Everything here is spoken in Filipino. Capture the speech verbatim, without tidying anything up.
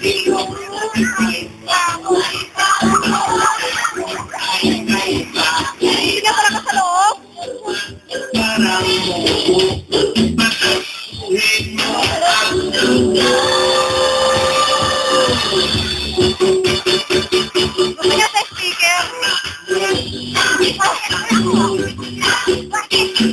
Hindi ka talaga sa loob. Gusto niya sa sticker.